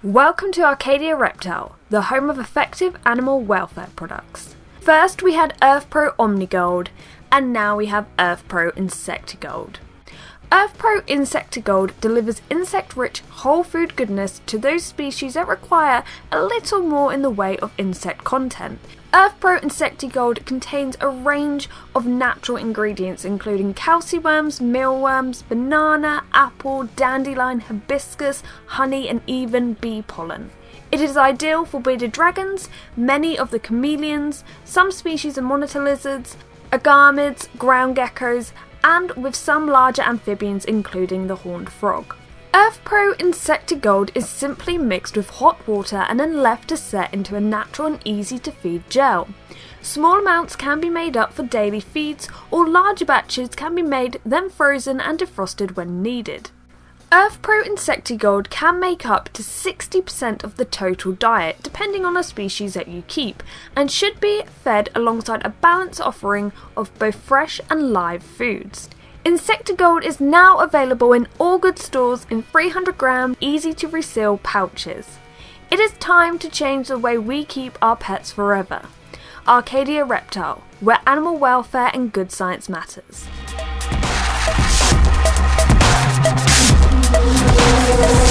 Welcome to Arcadia Reptile, the home of effective animal welfare products. First we had EarthPro OmniGold, and now we have EarthPro Insectigold. EarthPro Insectigold delivers insect-rich whole food goodness to those species that require a little more in the way of insect content. EarthPro Insectigold contains a range of natural ingredients including calciworms, mealworms, banana, apple, dandelion, hibiscus, honey and even bee pollen. It is ideal for bearded dragons, many of the chameleons, some species of monitor lizards, agamids, ground geckos, and with some larger amphibians including the horned frog. EarthPro Insectigold is simply mixed with hot water and then left to set into a natural and easy to feed gel. Small amounts can be made up for daily feeds, or larger batches can be made then frozen and defrosted when needed. EarthPro Insectigold can make up to 60% of the total diet, depending on the species that you keep, and should be fed alongside a balanced offering of both fresh and live foods. Insectigold is now available in all good stores in 300-gram, easy-to-reseal pouches. It is time to change the way we keep our pets forever. Arcadia Reptile, where animal welfare and good science matters.